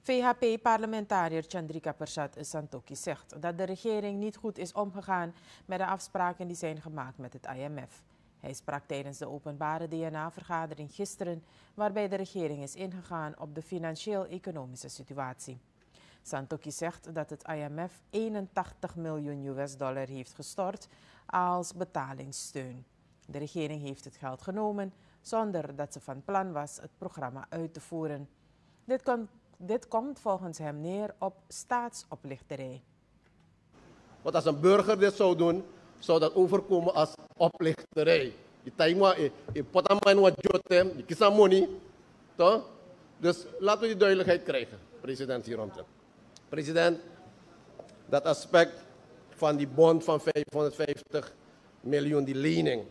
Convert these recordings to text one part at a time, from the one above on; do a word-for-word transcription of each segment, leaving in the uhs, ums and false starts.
V H P-parlementariër Chandrika Persat Santokhi zegt dat de regering niet goed is omgegaan met de afspraken die zijn gemaakt met het I M F. Hij sprak tijdens de openbare D N A-vergadering gisteren, waarbij de regering is ingegaan op de financieel-economische situatie. Santokhi zegt dat het I M F eenentachtig miljoen U S dollar heeft gestort als betalingssteun. De regering heeft het geld genomen zonder dat ze van plan was het programma uit te voeren. Dit, kon, dit komt volgens hem neer op staatsoplichterij. Want als een burger dit zou doen, zou dat overkomen als oplichterij. Je taima je potaman wat jotem, je kisa money, toch? Dus laten we die duidelijkheid krijgen, president hieromtrent. President, dat aspect van die bond van vijfhonderdvijftig miljoen, die lening.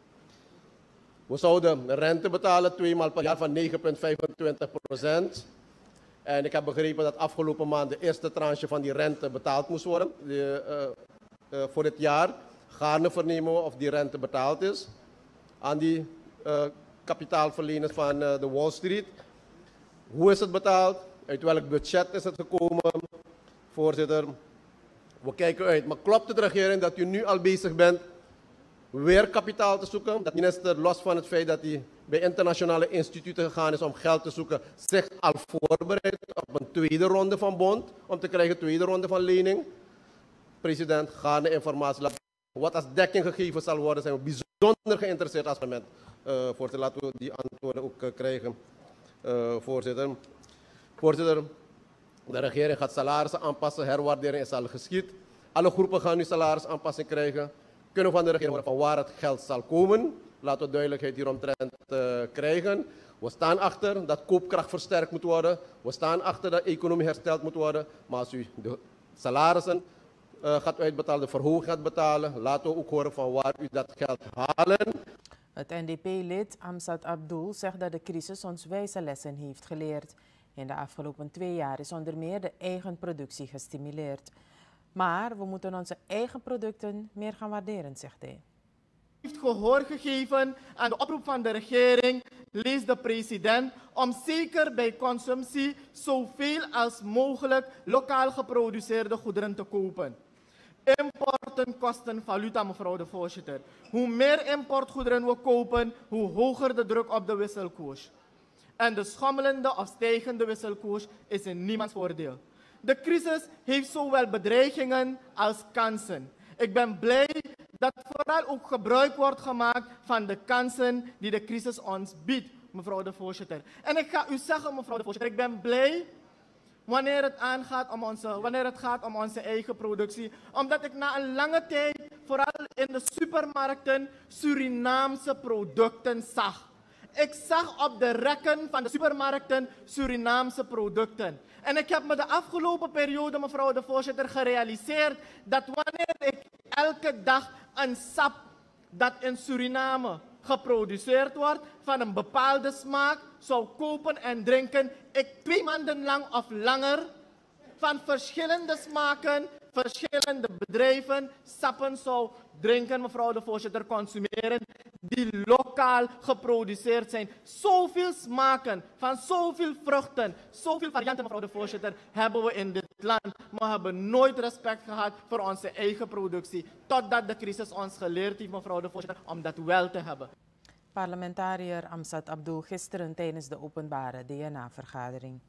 We zouden rente betalen twee maal per jaar van negen komma vijfentwintig procent. En ik heb begrepen dat afgelopen maand de eerste tranche van die rente betaald moest worden. De, uh, uh, voor dit jaar gaarne vernemen we of die rente betaald is aan die uh, kapitaalverleners van uh, de Wall Street. Hoe is het betaald? Uit welk budget is het gekomen? Voorzitter, we kijken uit. Maar klopt het, regering, dat u nu al bezig bent weer kapitaal te zoeken? Dat minister, los van het feit dat hij bij internationale instituten gegaan is om geld te zoeken, zich al voorbereidt op een tweede ronde van bond, om te krijgen een tweede ronde van lening? President, gaarne informatie laten. Wat als dekking gegeven zal worden, zijn we bijzonder geïnteresseerd als parlement. Uh, voorzitter, laten we die antwoorden ook uh, krijgen. Uh, voorzitter. Voorzitter, de regering gaat salarissen aanpassen, herwaardering is al geschied. Alle groepen gaan nu salarisaanpassing krijgen. Kunnen we van de regering horen van waar het geld zal komen? Laten we duidelijkheid hieromtrent uh, krijgen. We staan achter dat koopkracht versterkt moet worden. We staan achter dat de economie hersteld moet worden. Maar als u de salarissen uh, gaat uitbetalen, de verhoging gaat betalen, laten we ook horen van waar u dat geld halen. Het N D P-lid Amsat Abdul zegt dat de crisis ons wijze lessen heeft geleerd. In de afgelopen twee jaar is onder meer de eigen productie gestimuleerd. Maar we moeten onze eigen producten meer gaan waarderen, zegt hij. Heeft gehoor gegeven aan de oproep van de regering, lees de president, om zeker bij consumptie zoveel als mogelijk lokaal geproduceerde goederen te kopen. Importen kosten valuta, mevrouw de voorzitter. Hoe meer importgoederen we kopen, hoe hoger de druk op de wisselkoers. En de schommelende of stijgende wisselkoers is in niemands voordeel. De crisis heeft zowel bedreigingen als kansen. Ik ben blij dat vooral ook gebruik wordt gemaakt van de kansen die de crisis ons biedt, mevrouw de voorzitter. En ik ga u zeggen, mevrouw de voorzitter, ik ben blij wanneer het, aangaat om onze, wanneer het gaat om onze eigen productie. Omdat ik na een lange tijd, vooral in de supermarkten, Surinaamse producten zag. Ik zag op de rekken van de supermarkten Surinaamse producten. En ik heb me de afgelopen periode, mevrouw de voorzitter, gerealiseerd dat wanneer ik elke dag een sap dat in Suriname geproduceerd wordt van een bepaalde smaak zou kopen en drinken, ik twee maanden lang of langer van verschillende smaken, verschillende bedrijven sappen zou drinken, mevrouw de voorzitter, consumeren, die lokaal geproduceerd zijn. Zoveel smaken, van zoveel vruchten, zoveel varianten, mevrouw de voorzitter, hebben we in dit land. Maar we hebben nooit respect gehad voor onze eigen productie. Totdat de crisis ons geleerd heeft, mevrouw de voorzitter, om dat wel te hebben. Parlementariër Amsat Abdul gisteren tijdens de openbare D N A-vergadering.